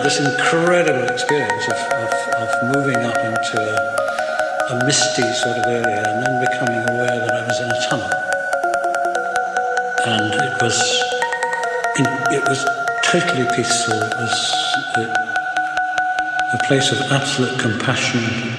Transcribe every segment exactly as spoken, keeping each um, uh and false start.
this incredible experience of, of, of moving up into a, a misty sort of area and then becoming aware that I was in a tunnel. And it was, it was totally peaceful. It was a, a place of absolute compassion.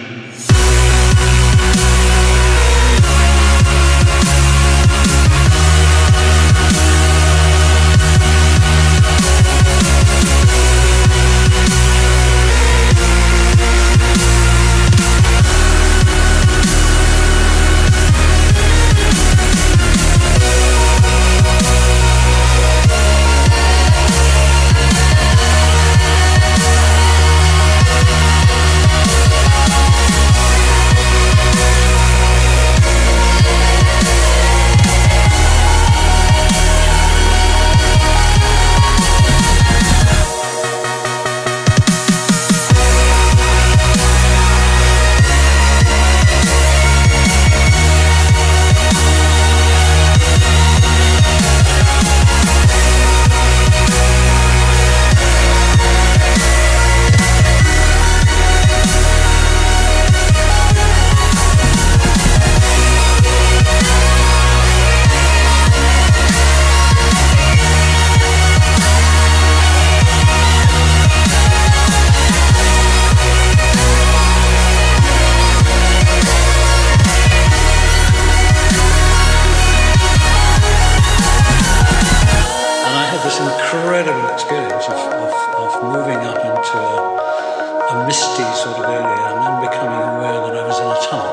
Incredible experience of, of, of moving up into a, a misty sort of area and then becoming aware that I was in a tunnel.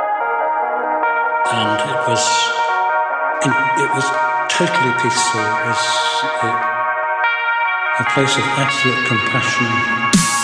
And it was, it was totally peaceful. It was a, a place of absolute compassion.